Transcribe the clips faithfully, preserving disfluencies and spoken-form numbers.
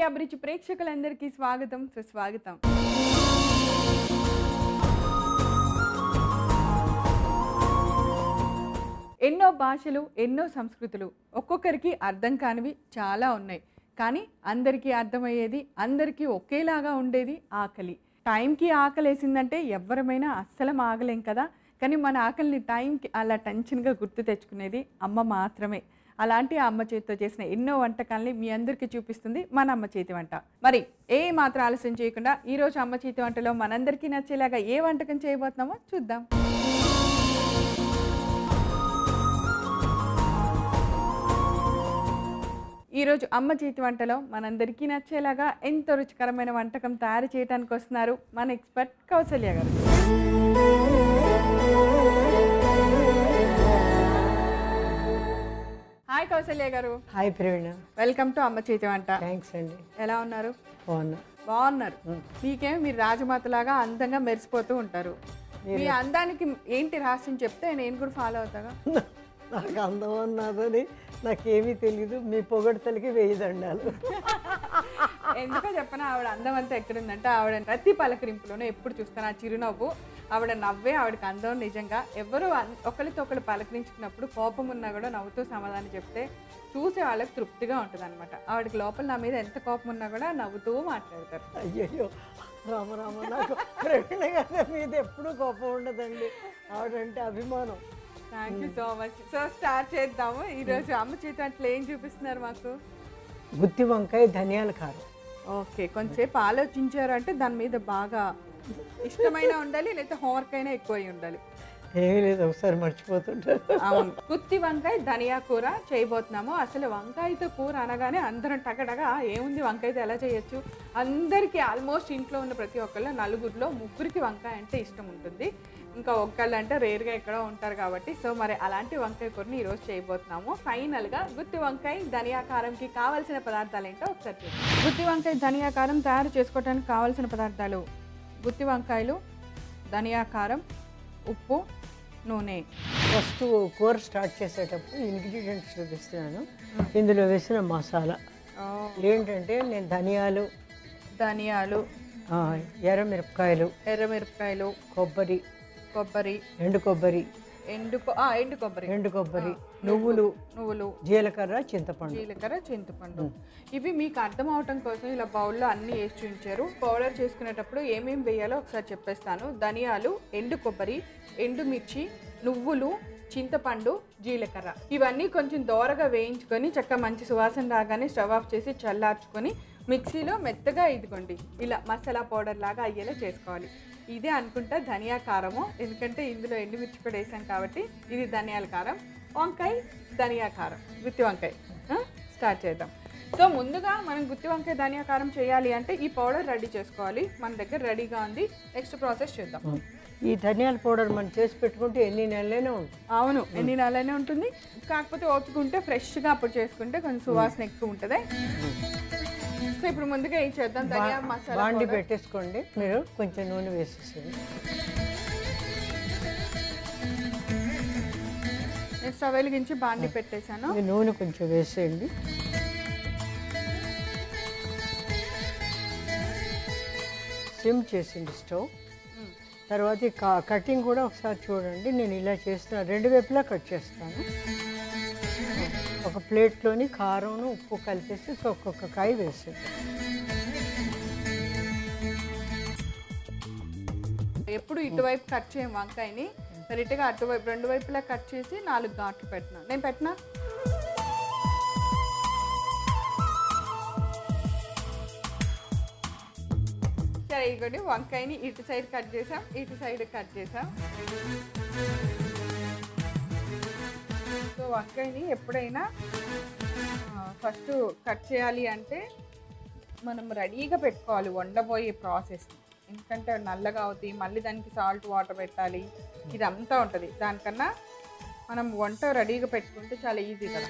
అభిరుచి ప్రేక్షకులందరికీ స్వాగతం సుస్వాగతం. ఎన్నో భాషలు ఎన్నో సంస్కృతులు ఒక్కొక్కరికి అర్థం కానివి చాలా ఉన్నాయి. కానీ అందరికీ అర్థమయ్యేది అందరికీ ఒకేలాగా ఉండేది ఆకలి. టైంకి ఆకలేసిందంటే ఎవరమైనా అస్సలు ఆగలేం కదా. కానీ మన ఆకలిని టైంకి అలా టెన్షన్గా గుర్తు తెచ్చుకునేది అమ్మ మాత్రమే. అలాంటి అమ్మ చేతితో చేసిన ఎన్నో వంటకాలని మీ అందరికీ చూపిస్తుంది మన అమ్మ చేతి వంట. మరి ఏ మాత్రం ఆలస్యం చేయకుండా ఈరోజు అమ్మ చేతి వంటలో మనందరికీ నచ్చేలాగా ఏ వంటకం చేయబోతున్నామో చూద్దాం. ఈరోజు అమ్మ చేతి వంటలో మనందరికీ నచ్చేలాగా ఎంతో రుచికరమైన వంటకం తయారు చేయడానికి వస్తున్నారు మన ఎక్స్పర్ట్ కౌసల్య గారు. హాయ్ కౌసల్య గారు. Hi Praveena. వెల్కమ్ టు అమ్మ చేతి వంట. థ్యాంక్స్ అండి. ఎలా ఉన్నారు? బాగున్నా. బాగున్నారు. మీకేం మీరు రాజమాతలాగా అందంగా మెరిసిపోతూ ఉంటారు. మీ అందానికి ఏంటి రహస్యం చెప్తే నేను కూడా ఫాలో అవుతాగా. నాకు అందం అన్నదని నాకేమీ తెలీదు. మీ పొగడ్తలకి వెయ్యి దండాలు. ఎందుకో చెప్పనా, ఆవిడ అందం అంతా ఎక్కడుందంటే ఆవిడ ప్రతి పలకరింపులోనే ఎప్పుడు చూస్తాను ఆ చిరునవ్వు. ఆవిడ నవ్వే ఆవిడకి అందం. నిజంగా ఎవరు ఒకరితో ఒకరు పలకరించుకున్నప్పుడు కోపం ఉన్నా కూడా నవ్వుతూ సమాధానం చెప్తే చూసే వాళ్ళకి తృప్తిగా ఉంటుంది అనమాట. ఆవిడకి లోపల నా మీద ఎంత కోపం ఉన్నా కూడా నవ్వుతూ మాట్లాడతారు. అయ్యయ్యో రామరామ, నాకు ప్రవీణ గారి మీద ఎప్పుడూ కోపం ఉండదండి. ఆవిడంటే అభిమానం. Thank you so much. So start చేద్దాము. ఈరోజు అమ్మ చేతి వంటలు ఏం చూపిస్తున్నారు మాకు? గుత్తి వంకాయ ధనియాల కారం. ఓకే, కొంచెంసేపు ఆలోచించారు అంటే దాని మీద బాగా ఇష్టమైన ఉండాలి, లేకపోతే హోంవర్క్ అయినా ఎక్కువ అయి ఉండాలి. ఏమీ లేదు, ఒకసారి మర్చిపోతుంటారు. అవును, గుత్తి వంకాయ ధనియా కూర చేయబోతున్నాము. అసలు వంకాయతో కూర అనగానే అందరం టగడగా ఏముంది వంకాయతో ఎలా చేయొచ్చు. అందరికీ ఆల్మోస్ట్ ఇంట్లో ఉన్న ప్రతి ఒక్కళ్ళు నలుగురిలో ముగ్గురికి వంకాయ అంటే ఇష్టం ఉంటుంది. ఇంకా ఒక్కళ్ళు అంటే రేర్గా ఎక్కడో ఉంటారు కాబట్టి. సో మరి అలాంటి వంకాయ కూరని ఈరోజు చేయబోతున్నాము. ఫైనల్గా గుత్తి వంకాయ ధనియా కారంకి కావాల్సిన పదార్థాలు ఏంటో ఒకసారి చూద్దాం. గుత్తి వంకాయ ధనియా కారం తయారు చేసుకోవడానికి కావాల్సిన పదార్థాలు: గుత్తి వంకాయలు, ధనియా కారం, ఉప్పు, నూనె. ఫస్ట్ కూర స్టార్ట్ చేసేటప్పుడు ఇంగ్రీడియంట్స్ చూపిస్తున్నాను. ఇందులో వేసిన మసాలా ఏంటంటే నేను ధనియాలు ధనియాలు ఎర్రమిరపకాయలు ఎర్రమిరపకాయలు కొబ్బరి కొబ్బరి ఎండు కొబ్బరి ఎండు ఎండు కొబ్బరి ఎండు కొబ్బరి నువ్వులు నువ్వులు జీలకర్ర చింతపండు జీలకర్ర చింతపండు ఇవి మీకు అర్థం అవటం కోసం ఇలా బౌల్లో అన్ని వేసి ఉంచారు. పౌడర్ చేసుకునేటప్పుడు ఏమేమి వేయాలో ఒకసారి చెప్పేస్తాను. ధనియాలు, ఎండు కొబ్బరి, ఎండుమిర్చి, నువ్వులు, చింతపండు, జీలకర్ర ఇవన్నీ కొంచెం దోరగా వేయించుకొని చక్కగా మంచి సువాసన రాగానే స్టవ్ ఆఫ్ చేసి చల్లార్చుకొని మిక్సీలో మెత్తగా ఇదిగోండి ఇలా మసాలా పౌడర్ లాగా అయ్యేలా చేసుకోవాలి. ఇదే అనుకుంటా ధనియా కారము, ఎందుకంటే ఇందులో ఎండుమిర్చి కూడా వేసాం కాబట్టి ఇది ధనియాల కారం. వంకాయ ధనియా కారం, గుత్తి వంకాయ స్టార్ట్ చేద్దాం. సో ముందుగా మనం గుత్తి వంకాయ ధనియా కారం చేయాలి అంటే ఈ పౌడర్ రెడీ చేసుకోవాలి. మన దగ్గర రెడీగా ఉంది. నెక్స్ట్ ప్రాసెస్ చేద్దాం. ఈ ధనియాల పౌడర్ మనం చేసి పెట్టుకుంటే ఎన్ని నెలలైనా ఉంటుంది. అవును, ఎన్ని నెలలైనా ఉంటుంది. కాకపోతే ఓపుకుంటే ఫ్రెష్గా అప్పుడు చేసుకుంటే కొంచెం సువాసన ఎక్కువ ఉంటుంది. సో ఇప్పుడు ముందుగా ఏం చేద్దాం, ధనియా మసాలా బాండి పెట్టేసుకోండి. మీరు కొంచెం నూనె వేసేసేయండి. నేను స్టవ్ వెలిగించి బాండి పెట్టేశాను. నూనె కొంచెం వేసేయండి. సిమ్ చేసింది స్టవ్. తర్వాత ఈ కటింగ్ కూడా ఒకసారి చూడండి. నేను ఇలా చేస్తాను, రెండు వైపులా కట్ చేస్తాను. ఒక ప్లేట్లోని కారం ఉప్పు కలిపేసి ఒక్కొక్క కాయ వేసేది. ఎప్పుడు ఇటువైపు కట్ చేయం వంకాయని, డైరెక్ట్గా అటువైపు రెండు వైపులా కట్ చేసి నాలుగు ఘాట్లు పెట్టినా. నేను పెట్టినా సరే. ఇదిగోండి వంకాయని ఇటు సైడ్ కట్ చేసాం, ఇటు సైడ్ కట్ చేసాం. సో వంకాయని ఎప్పుడైనా ఫస్ట్ కట్ చేయాలి అంటే మనం రెడీగా పెట్టుకోవాలి వండబోయే ప్రాసెస్. ఎందుకంటే నల్లగా అవుతాయి, మళ్ళీ దానికి సాల్ట్ వాటర్ పెట్టాలి, ఇదంతా ఉంటుంది. దానికన్నా మనం వంట రెడీగా పెట్టుకుంటే చాలా ఈజీ కదా.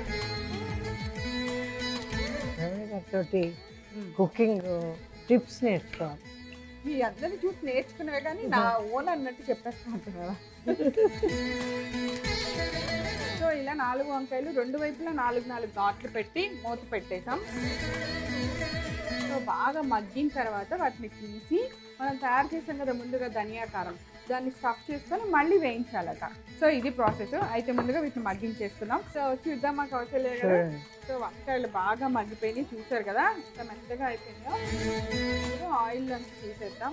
కుకింగ్ టిప్స్ నేర్చుకోవాలి. మీ అందరిని చూసి నేర్చుకునేవే కానీ నా ఓన్ అన్నట్టు చెప్పేస్తూ ఉంటాను కదా. సో ఇలా నాలుగు వంకాయలు రెండు వైపులా నాలుగు నాలుగు ఘాట్లు పెట్టి మూత పెట్టేసాం. సో బాగా మగ్గిన తర్వాత వాటిని తీసి మనం తయారు చేసాం కదా ముందుగా ధనియా కారం, దాన్ని స్టఫ్ చేసుకొని మళ్ళీ వేయించాలట. సో ఇది ప్రాసెస్. అయితే ముందుగా వీటిని మగ్గించేసుకుందాం. సో చూద్దామా కౌశల్య గారు. సో వంకాయలు బాగా మగ్గిపోయినాయి, చూసారు కదా ఎంత మెత్తగా అయిపోయిందో. ఇప్పుడు ఆయిల్ నుంచి తీసేద్దాం.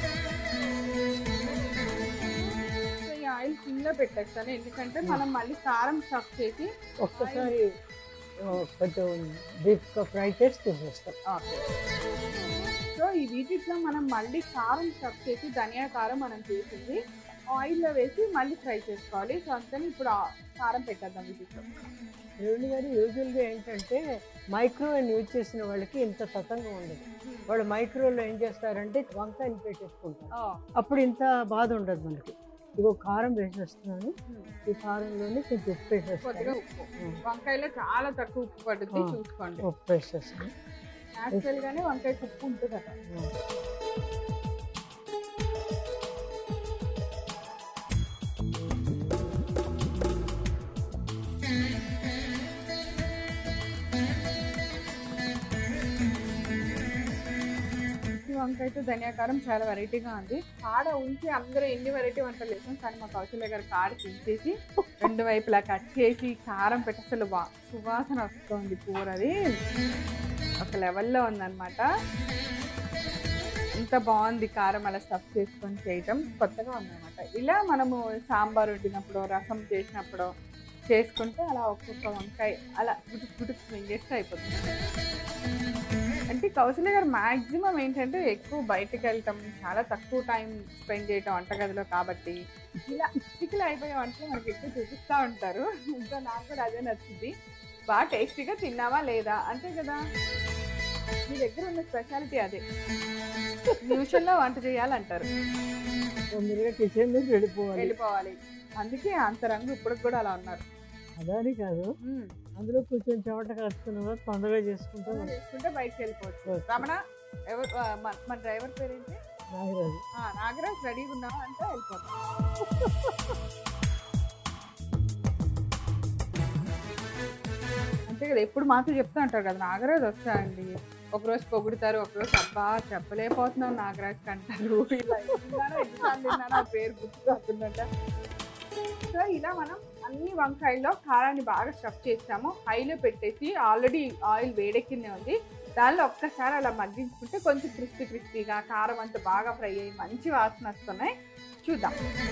సో ఈ ఆయిల్ కింద పెట్టేస్తాను, ఎందుకంటే మనం మళ్ళీ కారం స్టఫ్ చేసి ఒక్కసారి కొంచెం డీప్గా ఫ్రై చేసి తీసేస్తాం. ఓకే. సో ఈ వీటిలో మనం మళ్ళీ కారం స్టఫ్ చేసి ధనియా కారం మనం చేసింది ఆయిల్లో వేసి మళ్ళీ ఫ్రై చేసుకోవాలి. సో అందుకని ఇప్పుడు కారం పెట్టేద్దాం వీటిలో. రేణు గారు యూజువల్గా ఏంటంటే మైక్రోవేవ్ యూజ్ చేసిన వాళ్ళకి ఇంత తతంగా ఉండదు. వాళ్ళు మైక్రోవేవ్లో ఏం చేస్తారంటే వంకాయలు పెట్టేసుకుంటారు, అప్పుడు ఇంత బాధ ఉండదు మనకి. ఇగో కారం వేసేస్తున్నాను, ఈ కారంలోనే కొంచెం ఉప్పు వేసేస్తాను. వంకాయలో చాలా తక్కువ ఉప్పు పడుతుంది, చూసుకోండి. ఉప్పు వేసేస్తాను. యాక్చువల్ గానే వంకాయ ఉప్పు ఉంటుంది అక్కడ. వంకాయతో ధనియాకారం చాలా వెరైటీగా ఉంది. కాడ ఉంచి అందరూ ఎన్ని వెరైటీ వంటలు చేసాం, కానీ మా కౌశల్య గారు కాడ తీసేసి రెండు వైపులా కట్ చేసి కారం పెట్టి అసలు వా సువాసన వస్తుంది. కూరది ఒక లెవెల్లో ఉందన్నమాట. ఇంత బాగుంది కారం అలా స్టఫ్ చేసుకొని చేయటం, కొత్తగా ఉందన్నమాట. ఇలా మనము సాంబార్ వండినప్పుడు, రసం చేసినప్పుడు చేసుకుంటే అలా ఒక్కొక్క వంకాయ అలా గుటుకు గుటుకు మింగేస్తే అయిపోతుంది. అంటే కౌశల్య గారు మ్యాక్సిమం ఏంటంటే ఎక్కువ బయటకు వెళ్తాం, చాలా తక్కువ టైం స్పెండ్ చేయటం వంటగదిలో, కాబట్టి ఇలా ఇస్టికలు అయిపోయే వంటలు మనకి ఎక్కువ చూపిస్తూ ఉంటారు. ఇంకా నాకు కూడా అదే నచ్చింది. బాగా టేస్టీగా తిన్నావా లేదా అంతే కదా, మీ దగ్గర ఉన్న స్పెషాలిటీ అదే. నిమిషంలో వంట చేయాలంటారు, కిచెన్ నుంచి వెళ్ళిపోవాలి వెళ్ళిపోవాలి అందుకే అంత రంగు ఇప్పుడు కూడా అలా ఉన్నారు. అదని కాదు, అందులో కొంచెం చెమట కాస్తున్నా తొందరగా చేసుకుంటా చేసుకుంటే బయటకు వెళ్ళిపోవచ్చు. రమణ ఎవరు మన డ్రైవర్ పేరేంటి? నాగరాజు. నాగరాజు రెడీగా ఉన్నావా అంటే వెళ్ళిపోతాం. అంతే కదా, ఎప్పుడు మాతో చెప్తూ ఉంటారు కదా నాగరాజు వస్తాయండి. ఒకరోజు పొగుడుతారు, ఒకరోజు అబ్బా చెప్పలేకపోతున్నాం నాగరాజుకి అంటారు. ఇలా తిన్నారా ఎన్నిసార్లు తిన్నారా ఆ పేరు గుర్తు కాకుందంట. సో ఇలా మనం అన్ని వంకాయల్లో కారాన్ని బాగా స్టఫ్ చేస్తాము. హైలో పెట్టేసి ఆల్రెడీ ఆయిల్ వేడెక్కిందే ఉంది, దానిలో ఒక్కసారి అలా మగ్గించుకుంటే కొంచెం క్రిస్పీ క్రిస్పీగా కారం అంతా బాగా ఫ్రై అయ్యి మంచి వాసన వస్తున్నాయి. చూద్దాం.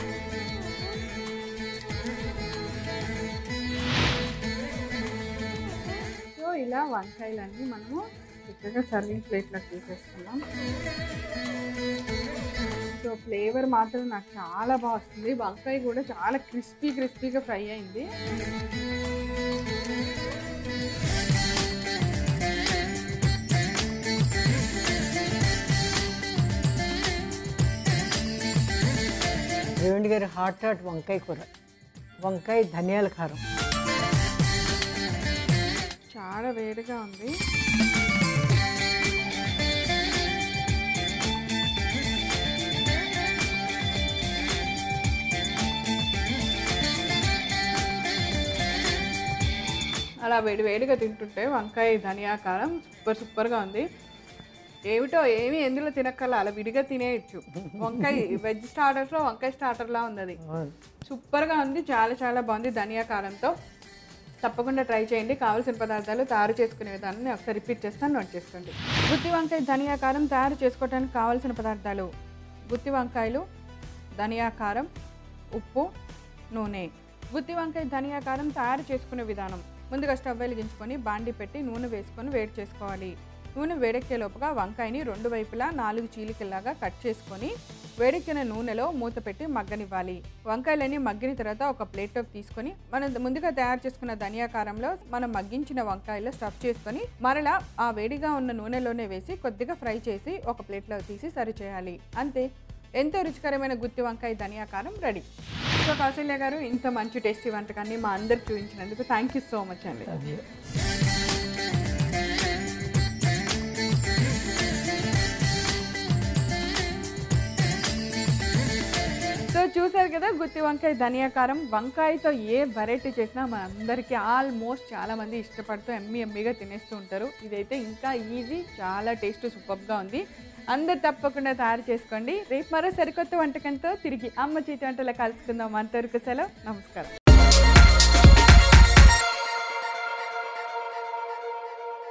సో ఇలా వంకాయలన్నీ మనము చక్కగా సర్వింగ్ ప్లేట్లోకి తీసేసుకున్నాం. సో ఫ్లేవర్ మాత్రం నాకు చాలా బాగా వస్తుంది. వంకాయ కూడా చాలా క్రిస్పీ క్రిస్పీగా ఫ్రై అయింది. రేవండి గారి హాట్ హాట్ వంకాయ కూర, వంకాయ ధనియాల కారం. చాలా వేడిగా ఉంది. అలా వేడి వేడిగా తింటుంటే వంకాయ ధనియా కారం సూపర్ సూపర్గా ఉంది. ఏమిటో ఏమి ఎందులో తినక్కల అలా విడిగా తినేయచ్చు. వంకాయ వెజ్ స్టార్టర్స్లో వంకాయ స్టార్టర్లా ఉంది, అది సూపర్గా ఉంది. చాలా చాలా బాగుంది ధనియా కారంతో. తప్పకుండా ట్రై చేయండి. కావాల్సిన పదార్థాలు తయారు చేసుకునే విధానాన్ని ఒకసారి రిపీట్ చేస్తాను, నోట్ చేసుకోండి. గుత్తి వంకాయ ధనియా కారం తయారు చేసుకోవడానికి కావాల్సిన పదార్థాలు: గుత్తి వంకాయలు, ధనియా కారం, ఉప్పు, నూనె. గుత్తి వంకాయ ధనియా కారం తయారు చేసుకునే విధానం: ముందుగా స్టవ్ వెలిగించుకొని బాండి పెట్టి నూనె వేసుకొని వేడి చేసుకోవాలి. నూనె వేడెక్కే లోపుగా వంకాయని రెండు వైపులా నాలుగు చీలికల్లాగా కట్ చేసుకొని వేడెక్కిన నూనెలో మూత పెట్టి మగ్గనివ్వాలి. వంకాయలన్నీ మగ్గిన తర్వాత ఒక ప్లేట్లోకి తీసుకొని మనం ముందుగా తయారు చేసుకున్న ధనియా కారంలో మనం మగ్గించిన వంకాయలో స్టఫ్ చేసుకొని మరలా ఆ వేడిగా ఉన్న నూనెలోనే వేసి కొద్దిగా ఫ్రై చేసి ఒక ప్లేట్లో తీసి సర్వ్ చేయాలి. అంతే, ఎంతో రుచికరమైన గుత్తి వంకాయ ధనియా కారం రెడీ. సో కౌశల్య గారు, ఇంత మంచి టేస్టీ వంటకాన్ని మా అందరికి చూపించినందుకు థ్యాంక్ యూ సో మచ్ అండి. సో చూసారు కదా గుత్తి వంకాయ ధనియా కారం. వంకాయతో ఏ వెరైటీ చేసినా మన అందరికీ ఆల్మోస్ట్ చాలా మంది ఇష్టపడుతూ ఎమ్మి ఎమ్మిగా తినేస్తూ ఉంటారు. ఇదైతే ఇంకా ఈజీ, చాలా టేస్ట్ సూపర్గా ఉంది. అందరు తప్పకుండా తయారు చేసుకోండి. రేపు మరో సరికొత్త వంటకంతో తిరిగి అమ్మ చేతి వంటలో కలుసుకుందాం. అంతవరకు సెలవు, నమస్కారం.